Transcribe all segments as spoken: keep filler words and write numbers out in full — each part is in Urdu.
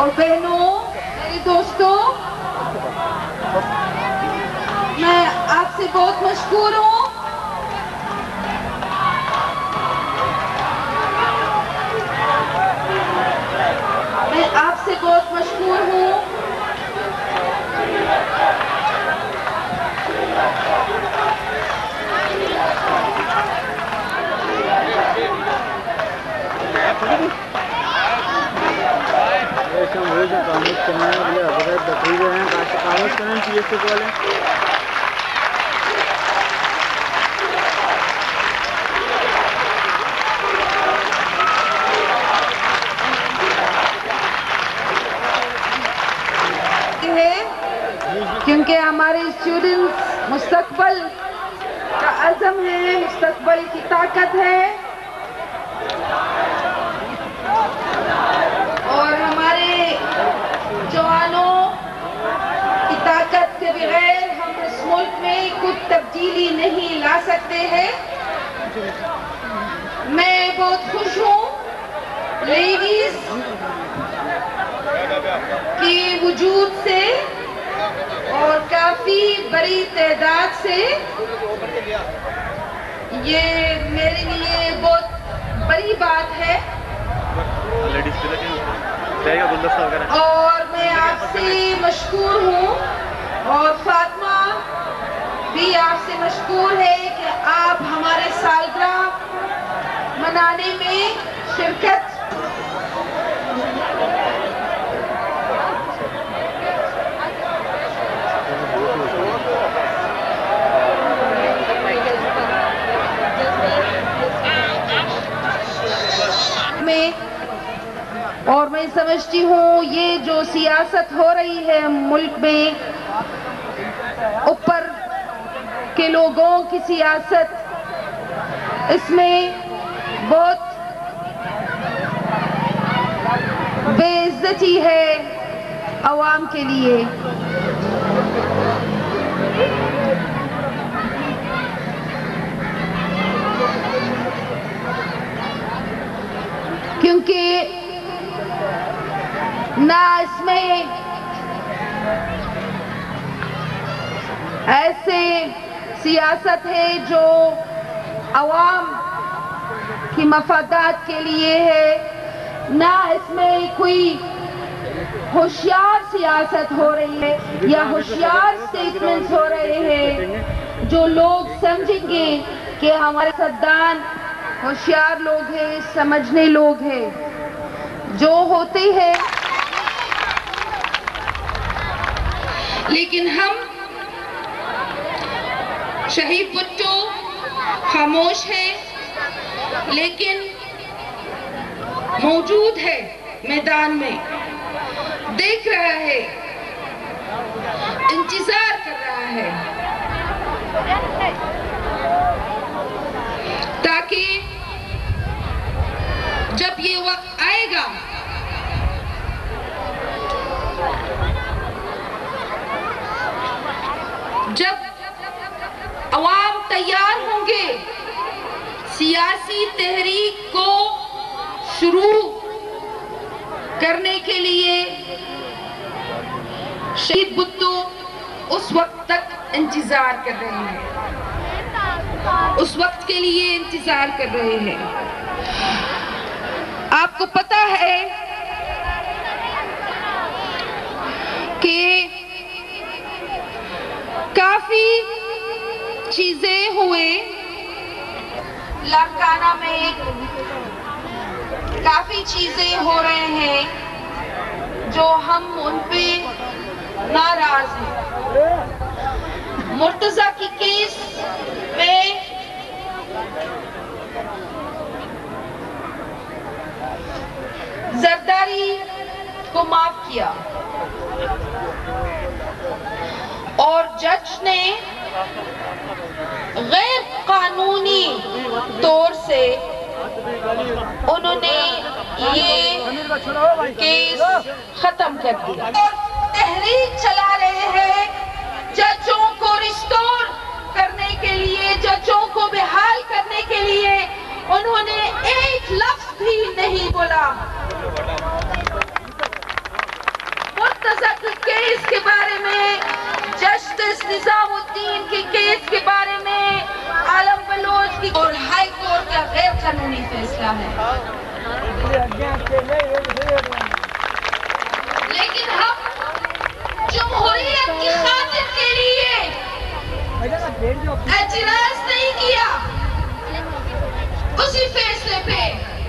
اور بہنوں، میرے دوستوں، میں آپ سے بہت مشکور ہوں میں آپ سے بہت مشکور ہوں کیونکہ ہمارے اسٹوڈنٹس مستقبل کا عزم ہے، مستقبل کی طاقت ہے، اور ہمارے جوانوں کی طاقت کے بغیر ہم اس ملک میں کچھ تبدیلی نہیں لا سکتے ہیں۔ میں بہت خوش ہوں لیڈیز کی وجود سے اور کافی بڑی تعداد سے۔ یہ میرے لیے بہت بڑی بات ہے اور میں آپ سے مشکور ہوں، اور فاطمہ بھی آپ سے مشکور ہے کہ آپ ہمارے سالگرہ منانے میں شرکت میں، اور میں سمجھتی ہوں یہ جو سیاست ہو رہی ہے ملک میں، اوپر کے لوگوں کی سیاست، اس میں بہت بے عزتی ہے عوام کے لیے۔ کیونکہ نہ اس میں ایسے سیاست ہے جو عوام کی مفادات کے لیے ہے، نہ اس میں کوئی ہوشیار سیاست ہو رہی ہے یا ہوشیار سٹیٹمنٹس ہو رہے ہیں جو لوگ سمجھیں گے کہ ہمارے صدان ہوشیار لوگ ہیں، سمجھنے لوگ ہیں۔ جو ہوتے ہیں، لیکن ہم شہید بھٹو خاموش ہے، لیکن موجود ہے میدان میں، دیکھ رہا ہے، انتظار کر رہا ہے تاکہ جب یہ وقت آئے گا جب عوام تیار ہوں گے سیاسی تحریک کو شروع کرنے کے لیے، شہید بھٹو اس وقت تک انتظار کر رہے ہیں، اس وقت کے لیے انتظار کر رہے ہیں۔ آپ کو پتہ ہے کہ کافی چیزیں ہوئے لاڑکانہ میں، کافی چیزیں ہو رہے ہیں جو ہم ان پہ ناراض ہیں۔ مرتضیٰ کی کیس میں زرداری کو معاف کیا اور جج نے غیر قانونی طور سے انہوں نے یہ کیس ختم کر دیا۔ تحریک چلا رہے ہیں ججوں کو ریسٹور کرنے کے لیے، ججوں کو بحال کرنے کے لیے، انہوں نے ایک لفظ بھی نہیں بولا۔ غیر قانونی فیصلہ ہے، لیکن ہم جمہوریت کی خاطر کے لیے اعتراض نہیں کیا اسی فیصلے پہ،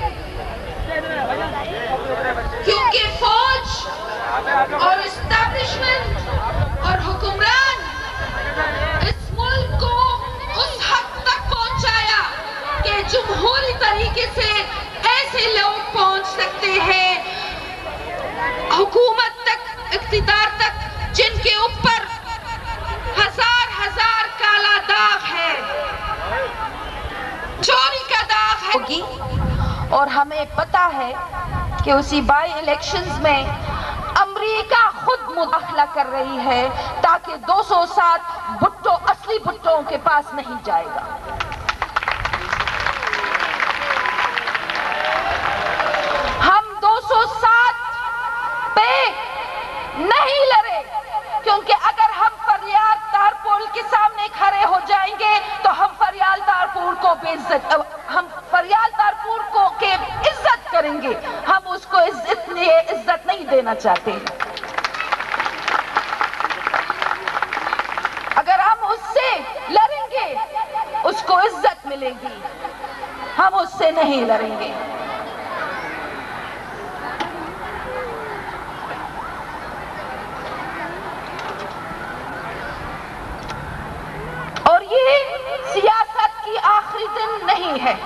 کیونکہ فوج اور اسٹیبلشمنٹ اور حکمران اس ملک کو اس حد تک پہنچایا کہ جمہوری طریقے سے ایسے لوگ پہنچ سکتے ہیں حکومت تک، اقتدار تک، جن کے اوپر ہزار ہزار کالا داغ ہے، چوری کا داغ ہے، اور ہمیں پتا ہے کہ اسی بائی الیکشنز میں امریکہ خود مداخلہ کر رہی ہے تاکہ دو سو سات بھٹو اصلی بھٹوں کے پاس نہیں جائے گا۔ ہم دو سو سات پہ نہیں لڑے، کیونکہ اگر ہم فریاد تارپول کے سامنے کھڑے ہو جائیں گے تو ہم فریاد تارپول کو بے عزت ہم فریاد تارپول کو کے عزت کریں گے، ہم اس کو اتنی عزت نہیں دینا چاہتے۔ اگر ہم اس سے لڑیں گے اس کو عزت ملے گی، ہم اس سے نہیں لڑیں گے۔ اور یہ سیاست کی آخری دن نہیں ہے،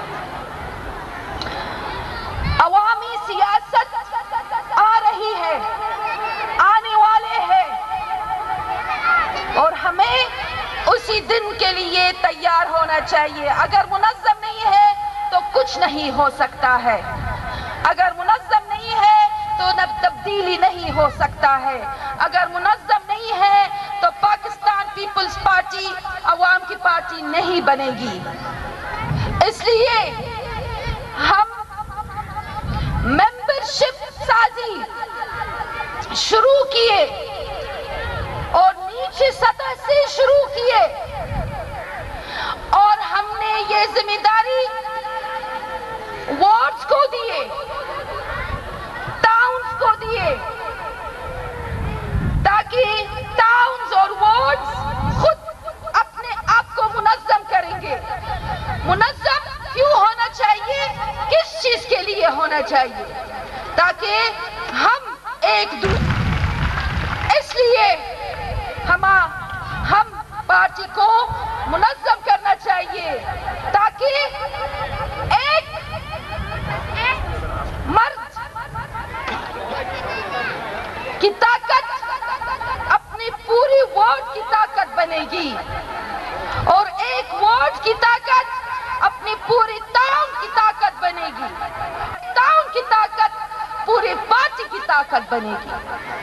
عوامی سیاست آ رہی ہے، آنے والے ہیں، اور ہمیں اسی دن کے لیے تیار ہونا چاہیے۔ اگر منظم نہیں ہے تو کچھ نہیں ہو سکتا ہے، اگر منظم نہیں ہے تو نہ تبدیلی نہیں ہو سکتا ہے، اگر منظم نہیں ہے تو پاکستان پیپلز پارٹی عوام کی پارٹی نہیں بنے گی۔ اس لیے ہم ممبرشپ سازی شروع کیے اور نیچے سطح سے شروع کیے، اور ہم نے یہ ذمہ داری وارڈز کو دیے، ٹاؤنز کو دیے، تاکہ ٹاؤنز اور وارڈز خود اپنے آپ کو منظم کریں گے۔ منظم کیوں ہونا چاہیے؟ کس چیز کے لیے ہونا چاہیے؟ تاکہ ہم ایک دوسرے اس لیے ہم ہم پارٹی کو منظم کرنا چاہیے تاکہ ایک مرد کی طاقت اپنی پوری وارڈ کی طاقت بنے گی، اور ایک وارڈ کی طاقت اپنی پوری ٹاؤن کی طاقت بنے گی، ٹاؤن کی طاقت پوری پارٹی کی طاقت بنے گی۔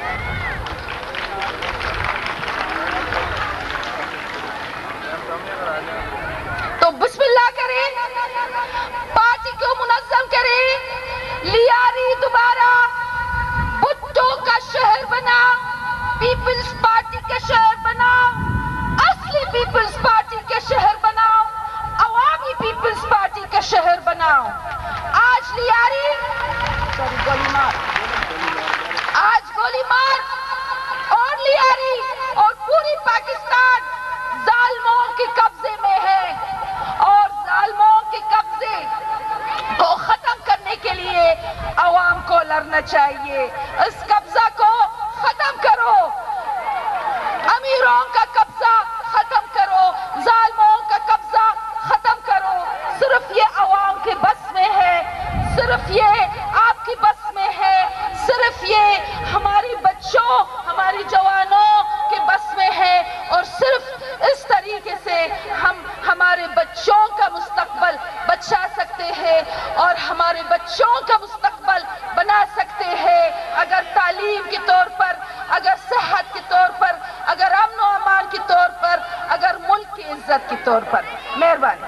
تو بسم اللہ کریں، پارٹی کو منظم کریں، لیاری دوبارہ بھٹو کا شہر بنا، پیپلز پارٹی کا شہر بنا، اصلی پیپلز پارٹی کا شہر بناؤ، عوامی پیپلز پارٹی کا شہر بناؤ۔ آج لیاری گولی مار آج گولی مار اور لیاری اور پوری پاکستان ظالموں کے قبضے میں ہے، اور ظالموں کے قبضے کو ختم کرنے کے لیے عوام کو لڑنا چاہیے۔ اس قبضہ کو ختم کرو، امیروں کا قبضہ ختم کرو، ظالموں کا قبضہ ختم کرو۔ صرف یہ عوام کے بس میں ہے، صرف یہ آپ کی بس میں ہے، صرف یہ ہماری بچوں ہماری جوانوں کے بس میں ہے، اور صرف اس طریقے سے ہم ہمارے بچوں کا مستقبل بچا سکتے ہیں اور ہمارے بچوں کا مستقبل بنا سکتے ہیں۔ اگر تعلیم کے طور پر، اگر صحت کے طور پر، اگر امن و امان کے طور پر، اگر ملک کی عزت کے طور پر۔